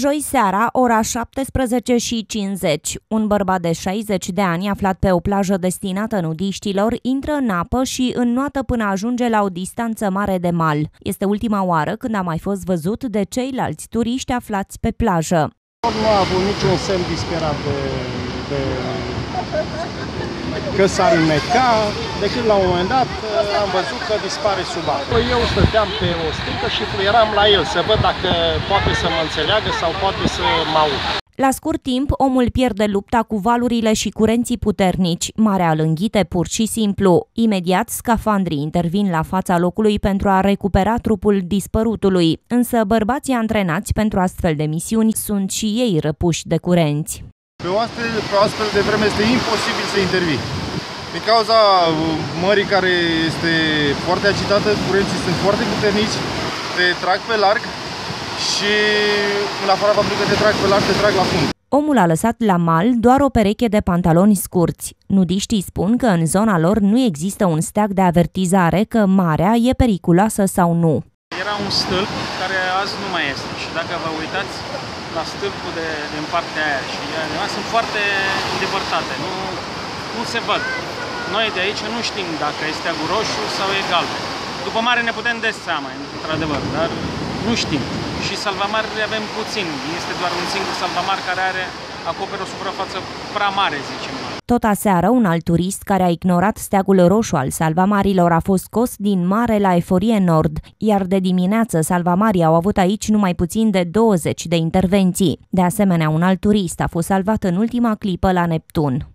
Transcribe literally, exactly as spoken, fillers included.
Joi seara, ora șaptesprezece și cincizeci, un bărbat de șaizeci de ani aflat pe o plajă destinată nudiștilor intră în apă și înnoată până ajunge la o distanță mare de mal. Este ultima oară când a mai fost văzut de ceilalți turiști aflați pe plajă. Nu a avut niciun semn disperat de, de că s-ar înneca, decât la un moment dat am văzut că dispare sub apă. Eu stăteam pe o sticlă și fluieram la el să văd dacă poate să mă înțeleagă sau poate să mă audă. La scurt timp, omul pierde lupta cu valurile și curenții puternici, marea lânghite pur și simplu. Imediat, scafandrii intervin la fața locului pentru a recupera trupul dispărutului, însă bărbații antrenați pentru astfel de misiuni sunt și ei răpuși de curenți. Pe o astfel, pe o astfel de vreme este imposibil să intervii. Din cauza mării care este foarte agitată, curenții sunt foarte puternici, te trag pe larg și în afara faptului că te trag pe larg, te trag la fund. Omul a lăsat la mal doar o pereche de pantaloni scurți. Nudiștii spun că în zona lor nu există un steag de avertizare că marea e periculoasă sau nu. Era un stâlp care azi nu mai este și dacă vă uitați la stâlpul de, din partea aia și de sunt foarte îndepărtate, nu, nu se văd. Noi de aici nu știm dacă este steagul roșu sau e galben. După mare ne putem da seama, într-adevăr, dar nu știm. Și salvamari avem puțin, este doar un singur salvamar care are, acoperă o suprafață prea mare, zicem. Tot aseară, un alt turist care a ignorat steagul roșu al salvamarilor a fost scos din mare la Eforie Nord, iar de dimineață salvamarii au avut aici numai puțin de douăzeci de intervenții. De asemenea, un alt turist a fost salvat în ultima clipă la Neptun.